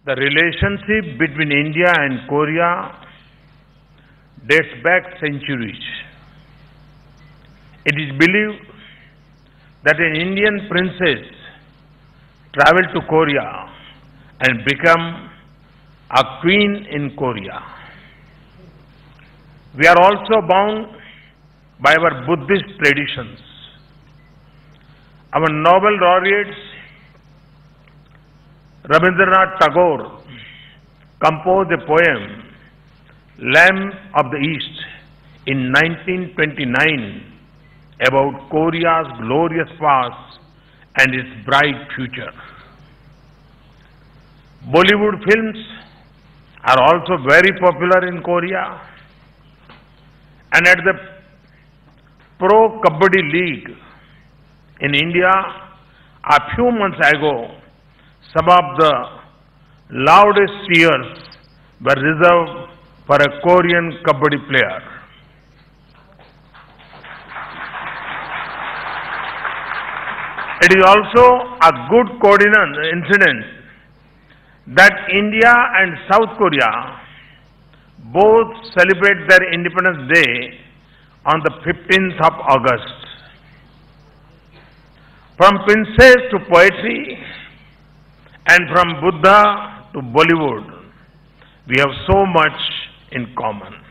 The relationship between India and Korea dates back centuries. It is believed that an Indian princess traveled to Korea and became a queen in Korea. We are also bound by our Buddhist traditions. Our Nobel laureates Rabindranath Tagore composed a poem, Lamp of the East, in 1929 about Korea's glorious past and its bright future. Bollywood films are also very popular in Korea, and at the Pro Kabaddi League in India a few months ago, some of the loudest cheers were reserved for a Korean Kabaddi player. It is also a good coincidence that India and South Korea both celebrate their Independence Day on the 15th of August. From princess to poetry and from Buddha to Bollywood, we have so much in common.